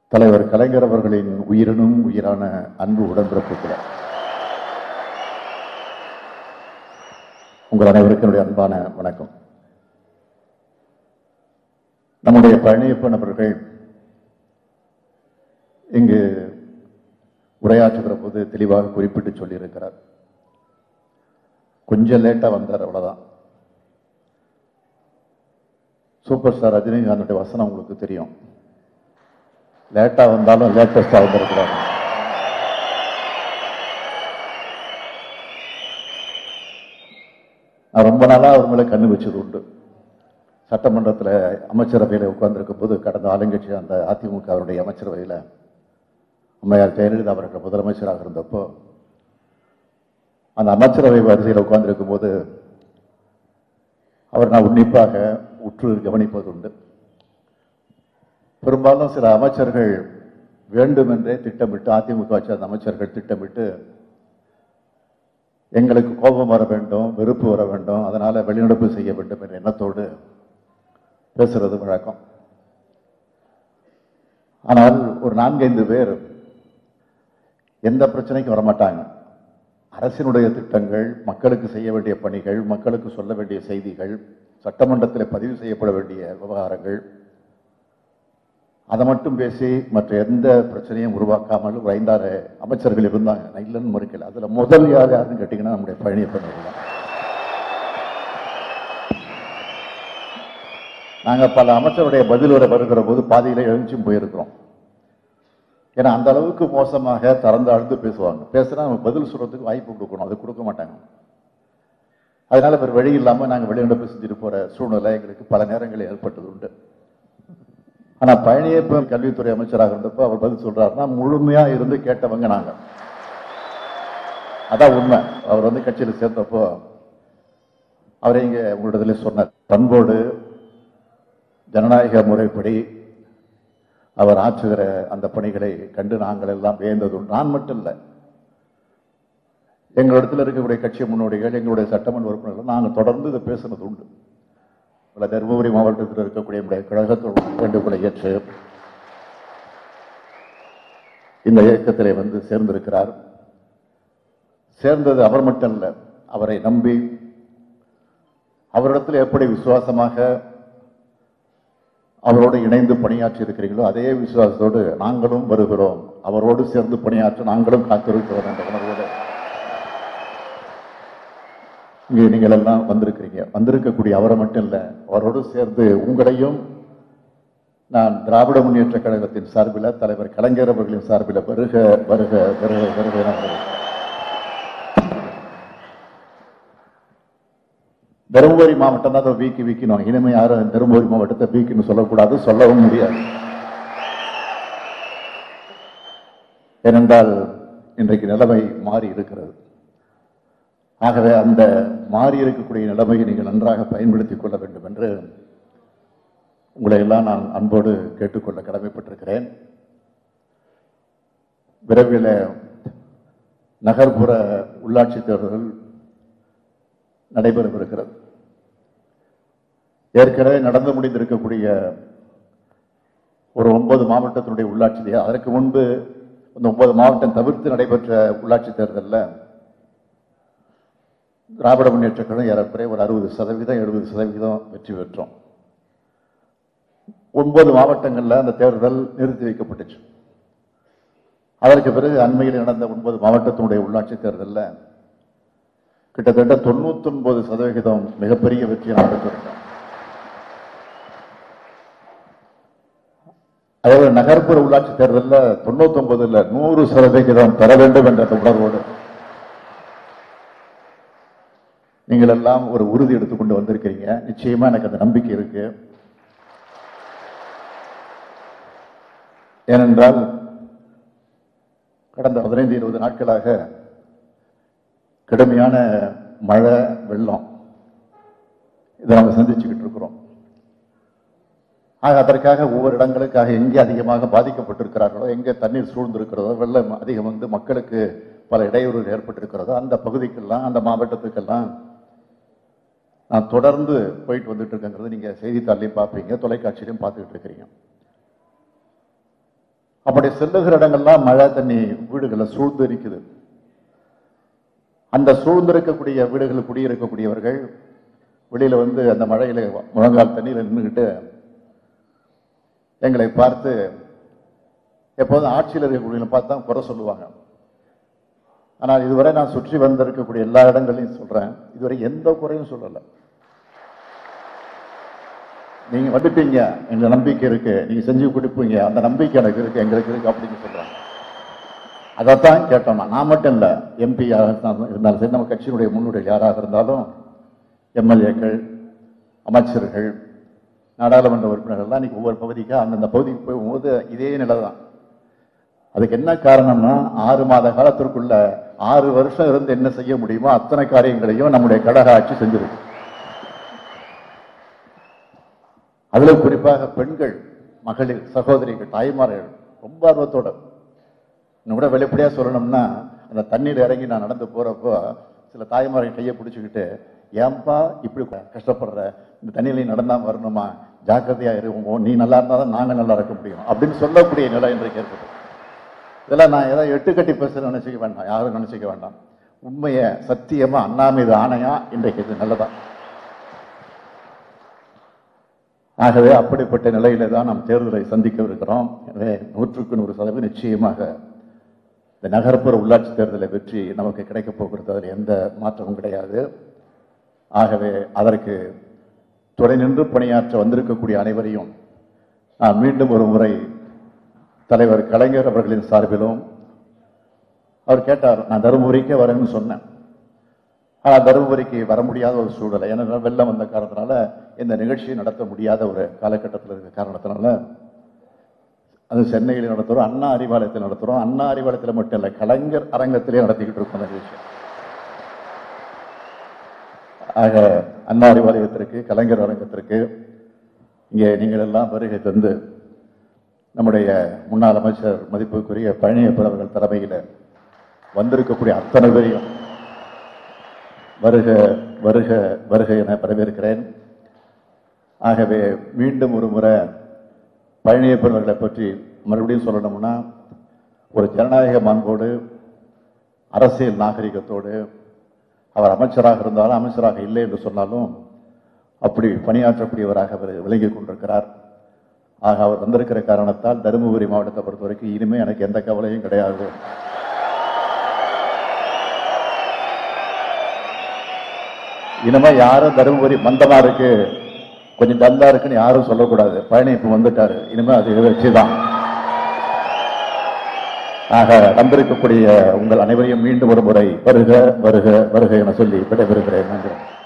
தலைவர் கலைஞர் அவர்களின் உயிரினும் உயிரான அன்பு உடன்பிறப்புகளை உங்கள் அனைவருக்கும் என்னுடைய அன்பான வணக்கம். நம்முடைய பழனியப்பன் அவர்கள் இங்கு உரையாற்றுகிற போது தெளிவாக குறிப்பிட்டு சொல்லியிருக்கிறார். கொஞ்சம் லேட்டா வந்தார், அவ்வளவுதான். சூப்பர் ஸ்டார் ரஜினிகாந்தோட வசனம் உங்களுக்கு தெரியும். லேட்டா வந்தாலும் லேட்டஸ்டா வந்திருக்கிறார். நான் ரொம்ப நாளா அவர் மேல கண்ணு வச்சது உண்டு. சட்டமன்றத்தில் அமைச்சரவையில் உட்கார்ந்திருக்கும் போது கடந்த ஆளுங்கட்சி அந்த அதிமுக அவருடைய அமைச்சரவையில் அம்மையார் ஜெயலலிதா அவர்கள் முதலமைச்சராக இருந்தப்போ அந்த அமைச்சரவை வரிசையில் உட்கார்ந்திருக்கும் போது அவர் நான் உன்னிப்பாக உற்று கவனிப்பது உண்டு. பெரும்பாலும் சில அமைச்சர்கள் வேண்டுமென்றே திட்டமிட்டு, அதிமுக அந்த அமைச்சர்கள் திட்டமிட்டு எங்களுக்கு கோபம் வர வேண்டும், வெறுப்பு வர வேண்டும், அதனால வெளிநடப்பு செய்ய வேண்டும் என்ற எண்ணத்தோடு பேசுறது வழக்கம். ஆனால் ஒரு 4-5 பேர் எந்த பிரச்சனைக்கும் வரமாட்டாங்க. அரசினுடைய திட்டங்கள், மக்களுக்கு செய்ய வேண்டிய பணிகள், மக்களுக்கு சொல்ல வேண்டிய செய்திகள், சட்டமன்றத்தில் பதிவு செய்யப்பட வேண்டிய விவகாரங்கள், அதை மட்டும் பேசி மற்ற எந்த பிரச்சனையும் உருவாக்காமல் ஒரு 5-6 அமைச்சர்கள் இருந்தாங்க. நான் இல்லைன்னு மறுக்கல. அதுல முதல் யாருன்னு கேட்டீங்கன்னா நம்முடைய பழனியப்பன் தான். நாங்க பல அமைச்சருடைய பதில் வருகிற போது பாதியில எழுந்துச்சும் போயிருக்கிறோம். ஏன்னா அந்த அளவுக்கு மோசமாக திறந்து அழுந்து பேசுவாங்க. பேசுனா நம்ம பதில் சொல்றதுக்கு வாய்ப்பு கொடுக்கணும், அது கொடுக்க மாட்டாங்க. அதனால வேறு வழி இல்லாம நாங்க வெளிநடப்பு செஞ்சுட்டு போற சூழ்நிலை எங்களுக்கு பல நேரங்களில் ஏற்பட்டது உண்டு. ஆனா பழனியப்பன் கல்வித்துறை அமைச்சராக இருந்தப்போ அவர் பதில் சொல்றாருன்னா முழுமையா இருந்து கேட்டவங்க நாங்க. அதான் உண்மை. அவர் கட்சியில் சேர்ந்தப்போ அவரை இங்க உங்களிடத்துல சொன்னார். பண்போடு ஜனநாயக முறைப்படி அவர் ஆற்றுகிற அந்த பணிகளை கண்டு நாங்கள் எல்லாம் வியந்தது. நான் மட்டும் இல்லை, எங்களிடத்தில் இருக்கக்கூடிய கட்சி முன்னோடிகள், எங்களுடைய சட்டமன்ற உறுப்பினர்கள் நாங்கள் தொடர்ந்து இதை பேசுனது உண்டு. தருமபுரி மாவட்டத்தில் இருக்கக்கூடிய கழகத்தோடு வேண்டுகோளை ஏற்று இந்த இயக்கத்திலே சேர்ந்திருக்கிறார். சேர்ந்தது அவர் மட்டும் அல்ல, அவரை நம்பி அவரிடத்தில் எப்படி விசுவாசமாக அவரோடு இணைந்து பணியாற்றி இருக்கிறீர்களோ அதே விசுவாசத்தோடு நாங்களும் வருகிறோம், அவரோடு சேர்ந்து பணியாற்ற நாங்களும் காத்திருக்கிறோம் என்ற உணர்வோடு இங்கே நீங்கள் எல்லாம் வந்திருக்கிறீங்க. வந்திருக்கக்கூடிய அவரை மட்டும் இல்லை, அவரோடு சேர்ந்து உங்களையும் நான் திராவிட முன்னேற்ற கழகத்தின் சார்பில், தலைவர் கலைஞர் அவர்களின் சார்பில் வருக வருக வருக வருக என தருமபுரி மாவட்டம் தான் அதை வீக்கணும். இனிமே யாரும் தருமபுரி மாவட்டத்தை வீக்குன்னு சொல்லக்கூடாது, சொல்லவும் முடியாது. ஏனென்றால் இன்றைக்கு நிலைமை மாறி இருக்கிறது. ஆகவே அந்த மாறி இருக்கக்கூடிய நிலைமையை நீங்கள் நன்றாக பயன்படுத்திக் கொள்ள வேண்டும் என்று உங்களை எல்லாம் நான் அன்போடு கேட்டுக்கொள்ள கடமைப்பட்டிருக்கிறேன். விரைவில் நகர்ப்புற உள்ளாட்சி தேர்தல் நடைபெறவிருக்கிறது. ஏற்கனவே நடந்து முடிந்திருக்கக்கூடிய ஒரு 9 மாவட்டத்தினுடைய உள்ளாட்சி, அதற்கு முன்பு அந்த 9 மாவட்டம் தவிர்த்து நடைபெற்ற உள்ளாட்சி தேர்தலில் திராவிட முன்னேற்ற கழகம் ஏறக்குறைய ஒரு 60% 70% வெற்றி பெற்றோம். 9 மாவட்டங்களில் அந்த தேர்தல் நிறுத்தி வைக்கப்பட்டுச்சு. அதற்கு பிறகு அண்மையில் நடந்த 9 மாவட்டத்தினுடைய உள்ளாட்சி தேர்தலில் கிட்டத்தட்ட 99% மிகப்பெரிய வெற்றியை நாம் பெற்றிருக்கோம். அதே நகர்ப்புற உள்ளாட்சி தேர்தலில் 99 100% பெற வேண்டும் என்ற உணர்வோடு நீங்கள் எல்லாம் ஒரு உறுதி எடுத்துக்கொண்டு வந்திருக்கிறீங்க. நிச்சயமா எனக்கு அந்த நம்பிக்கை இருக்கு. ஏனென்றால் கடந்த 15-20 நாட்களாக கடுமையான மழை, வெள்ளம் இதை நம்ம சந்திச்சுக்கிட்டு இருக்கிறோம். அதற்காக ஒவ்வொரு இடங்களுக்காக எங்கே அதிகமாக பாதிக்கப்பட்டிருக்கிறார்களோ, எங்கே தண்ணீர் சூழ்ந்திருக்கிறதோ, வெள்ளம் அதிகம் மக்களுக்கு பல இடையூறுகள் ஏற்பட்டிருக்கிறதோ அந்த பகுதிக்கெல்லாம், அந்த மாவட்டத்துக்கெல்லாம் நான் தொடர்ந்து போயிட்டு வந்துட்டு இருக்கேங்கிறது நீங்க செய்தித்தாளையும் பார்ப்பீங்க, தொலைக்காட்சியிலையும் பார்த்துக்கிட்டு இருக்கிறீங்க. அப்படி செல்லுகிற இடங்கள்லாம் மழை தண்ணி வீடுகளை சூழ்ந்து இருக்குது. அந்த சூழ்ந்திருக்கக்கூடிய வீடுகளில் குடியிருக்கக்கூடியவர்கள் வெளியில வந்து அந்த மழையில முழங்கால் தண்ணியில் நின்றுக்கிட்டு எங்களை பார்த்து எப்போதும் ஆட்சியில் இருக்கக்கூடிய பார்த்து தான் குறை சொல்லுவாங்க. ஆனால் இதுவரை நான் சுற்றி வந்திருக்கக்கூடிய எல்லா இடங்களையும் சொல்றேன், இதுவரை எந்த குறையும் சொல்லலை. நீங்க வந்துட்டீங்க, எங்க நம்பிக்கை இருக்கு, நீங்க செஞ்சு கொடுப்பீங்க, அந்த நம்பிக்கை எனக்கு இருக்கு, எங்களுக்கு இருக்கு அப்படின்னு சொல்றாங்க. அதைத்தான் கேட்டோம். நான் மட்டும் இல்லை, எம்பி இருந்தாலும் சரி, நம்ம கட்சியினுடைய முன்னுடைய யாராக இருந்தாலும், எம்எல்ஏக்கள், அமைச்சர்கள், நாடாளுமன்ற உறுப்பினர்கள்லாம் இன்னைக்கு ஒவ்வொரு பகுதிக்காக அந்தந்த பகுதிக்கு போகும்போது இதே நிலை தான். அதுக்கு என்ன காரணம்னா 6 மாத காலத்திற்குள்ள 6 வருஷம் இருந்து என்ன செய்ய முடியுமோ அத்தனை காரியங்களையும் நம்முடைய கழக ஆட்சி செஞ்சிருக்கு. அதுல குறிப்பாக பெண்கள், மகளிர், சகோதரிகள், தாய்மார்கள் ரொம்ப ஆர்வத்தோட, இன்னும் கூட வெளிப்படையா சொல்லணும்னா, அந்த தண்ணீர் இறங்கி நான் நடந்து போறப்போ சில தாய்மார்கள் கையை பிடிச்சுக்கிட்டு, ஏன்பா இப்படி கஷ்டப்படுற, இந்த தண்ணியிலையும் நடந்தா வரணுமா, ஜாக்கிரதையா இருக்கும், நீ நல்லா இருந்தா தான் நாங்க நல்லா இருக்க முடியும் அப்படின்னு சொல்லக்கூடிய நிலை இன்றைக்கு ஏற்பட்டது. இதெல்லாம் நான் ஏதாவது எட்டுக்கட்டி பேசுறேன்னு நினைச்சிக்க வேண்டாம், யாரும் நினைச்சிக்க வேண்டாம். உண்மையை சத்தியமா அண்ணா மீது ஆணையா இன்றைக்கு இது நல்லதா. ஆகவே அப்படிப்பட்ட நிலையில தான் நாம் தேர்தலை சந்திக்கவிருக்கிறோம். எனவே 100% நிச்சயமாக இந்த நகர்ப்புற உள்ளாட்சி தேர்தலை வெற்றி நமக்கு கிடைக்கப் போகிறது, அதில் எந்த மாற்றமும் கிடையாது. ஆகவே அதற்கு துணை நின்று பணியாற்ற வந்திருக்கக்கூடிய அனைவரையும் நான் மீண்டும் ஒரு முறை தலைவர் கலைஞர் அவர்களின் சார்பிலும், அவர் கேட்டார், நான் தருமபுரிக்கே வரேன்னு சொன்னேன். ஆனால் தருமபுரிக்கு வர முடியாத ஒரு சூழலை, ஏன்னா வெள்ளம் வந்த காரணத்தினால இந்த நிகழ்ச்சியை நடத்த முடியாத ஒரு காலகட்டத்தில் இருக்க காரணத்தினால அது சென்னையில் நடத்துகிறோம், அண்ணா அறிவாலயத்தில் நடத்துகிறோம். அண்ணா அறிவாலயத்தில் மட்டும் இல்லை, கலைஞர் அரங்கத்திலே நடத்திக்கிட்டு இருக்கோம் அந்த நிகழ்ச்சி. ஆக அண்ணா அறிவாலயத்திற்கு, கலைஞர் அரங்கத்திற்கு இங்கே நீங்கள் எல்லாம் வருகை தந்து நம்முடைய முன்னாள் அமைச்சர் மதிப்புக்குரிய பழனியப்பன் அவர்கள் தலைமையில் வந்திருக்கக்கூடிய அத்தனை பேரையும் வருக வருக வருக என வரவேற்கிறேன். ஆகவே மீண்டும் ஒரு முறை பழனியப்பன் அவர்களை பற்றி மறுபடியும் சொல்லணும்னா, ஒரு ஜனநாயக மாண்போடு, அரசியல் நாகரிகத்தோடு, அவர் அமைச்சராக இருந்தாலும் அமைச்சராக இல்லை என்று சொன்னாலும் அப்படி பணியாற்றக்கூடியவராக அவர் விளங்கிக் கொண்டிருக்கிறார். ஆக அவர் வந்திருக்கிற காரணத்தால் தருமபுரி மாவட்டத்தை பொறுத்த வரைக்கும் இனிமே எனக்கு எந்த கவலையும் கிடையாது. இனிமே யாரும் தருமபுரி மந்தமா இருக்கு, கொஞ்சம் டல்லா இருக்குன்னு யாரும் சொல்லக்கூடாது. பழனி இப்ப வந்துட்டாரு, இனிமே அது வச்சுதான். ஆக வந்திருக்கக்கூடிய உங்கள் அனைவரையும் மீண்டும் ஒரு முறை வருக வருக வருக என சொல்லி விடைபெறுகிறேன். நன்றி.